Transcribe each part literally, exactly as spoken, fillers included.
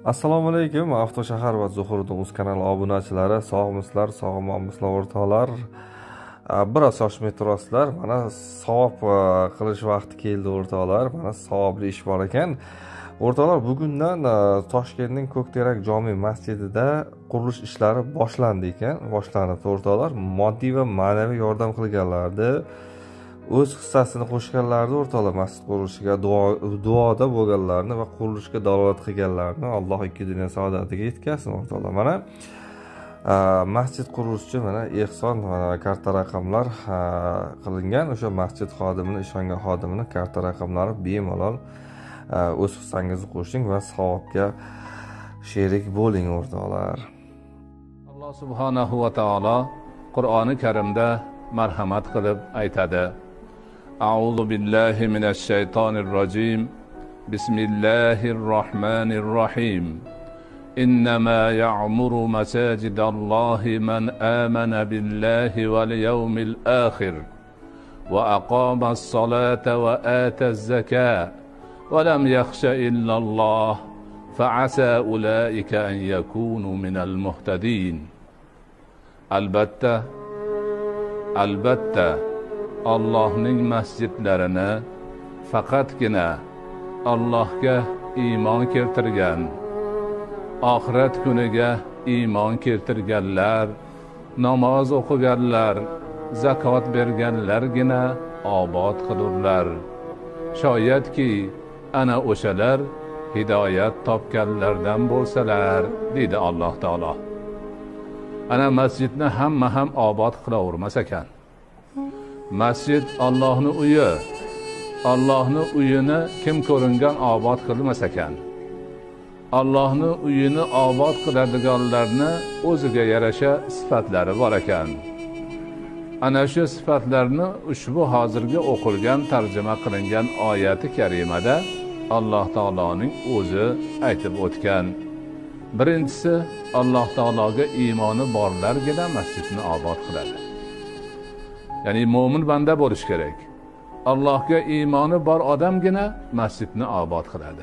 Assalomu alaykum. Avtoshahar va Zuhuriddin uz kanali obunachilari, sog'misizlar, sog'monmisizlar o'rtoqlar. Biroz shoshmay turasizlar. Mana savob qilish vaqti keldi o'rtoqlar. Mana savobli ish bor ekan. O'rtoqlar, bugundan Toshkentning Ko'kterak jome masjidida qurilish ishlari boshlandi ekan. Boshlanibdi o'rtoqlar. Moddiy va ma'naviy yordam qilganlardi. O'z hissasini qo'shganlarni o'rtoqlar, masjid qurilishiga duoda bo'lganlarni va qurilishga dalolat qilganlarni Alloh ikki dunyo saodatiga yetkazsin o'rtoqlar. Mana masjid qurilishi mana ehson mana karta raqamlar qilingan. O'sha masjid xodimini, ishongan xodimini karta raqamlari bemalol o'z hissangizni qo'shing va savobga sherik bo'ling o'rtoqlar. Alloh subhanahu va taolo Qur'oni Karimda marhamat qilib aytadi: A'udhu billahi minash shaytonir rojim. Bismillahir rohmanir rohim. Innama ya'muru masajidallohi man amana billahi wal yawmil akhir wa aqamas salata wa ataz zakata wa lam yakhsha illa Allah fa'asa ulaika an yakunu minal muhtadin. Albatta Albatta Allohning masjidlarini faqatgina Allohga iymon keltirgan, oxirat kuniga iymon keltirganlar, namoz o'qiganlar, zakot berganlargina obod qilurlar. Shoyatki ana o'shalar hidoyat topganlardan bo'lsalar, deydi Alloh taolo. Ana masjidni hamma ham obod qilavermas ekan. Masjid Allohning uyi. Allohning uyini kim ko'ringan obod qilmas ekan. Allohning uyini obod qiladiganlarni o'ziga yarasha sifatlari bor ekan. Ana shu sifatlarni ushbu hozirgi o'qilgan, tarjima qilingan oyati karimada Alloh taoloning o'zi aytib o'tgan. Birinchisi, Alloh taologa iymoni borlargina masjidni obod qiladi. Ya'ni mo'min banda bo'lish kerak. Allohga iymoni bor odamgina masjidni obod qiladi.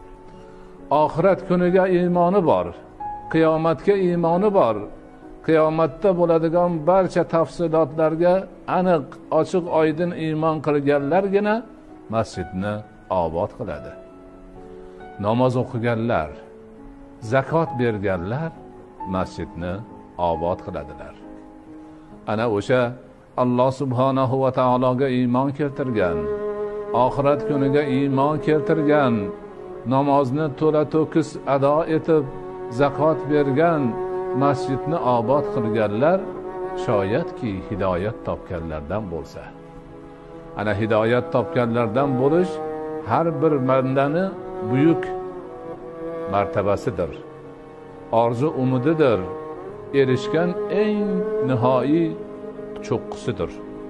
Oxirat kuniga iymoni bor, qiyomatga iymoni bor, qiyomatda bo'ladigan barcha tafsilotlarga aniq, ochiq, oydin iymon qilganlargina masjidni obod qiladi. Namoz o'qiganlar, zakot berganlar masjidni obod qiladilar. Ana o'sha Alloh subhanahu va taologa iymon keltirgan, oxirat kuniga iymon keltirgan, namozni to'la to'kis ado etib, zakot bergan, masjidni obod qilganlar shoyatki hidoyat topganlardan bo'lsa. Ana hidoyat topganlardan bo'lish har bir bandani buyuk martabasidir. Orzu umididir. Erishgan eng nihoyiy cho'qqisidir.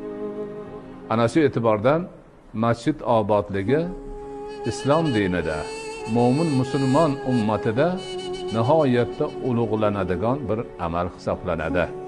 Ana shu e'tibordan masjid obodligi islom dinida, mo'min musulmon ummatida nihoyatda ulug'lanadigan bir amal hisoblanadi.